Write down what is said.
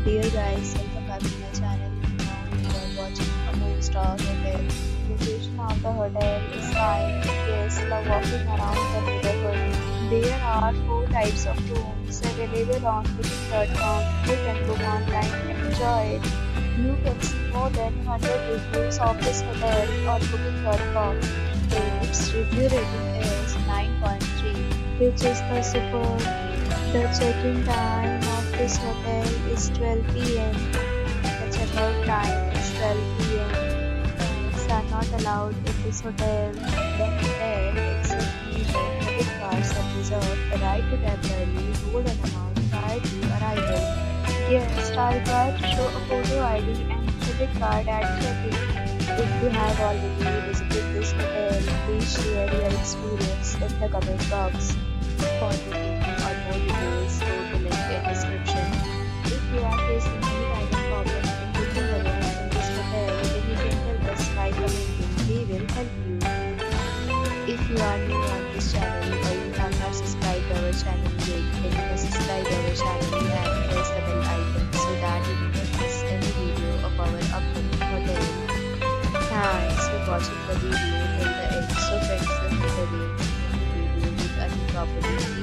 Dear guys, welcome back to my channel. Now we are watching a 4-star hotel. Location of the hotel is fine. Guests love walking around the neighborhood. There are 4 types of rooms available on booking.com. You can book online and enjoy it. You can see more than 100 reviews of this hotel on booking.com. Its review rating is 9.3, which is the superb. The check-in time of this hotel is 12 p.m. The check-out time is 12 p.m. Pets are not allowed in this hotel. The hotel accepts major credit cards and reserves the right to temporarily hold an amount prior to arrival. Guests are required to show a photo ID and credit card at check-in. If you have already visited this hotel, please share your experience in the comment box. For booking or more details, go to link in description. If you are facing any kind of problem in booking a room in this hotel, then you can tell us by commenting. We will help you. If you are new on this channel or you have not subscribed our channel yet, then you must subscribe our channel and press the bell icon so that you do not miss any video of our upcoming hotel. Thanks for watching the video till the end. So friends, let me video with a new property.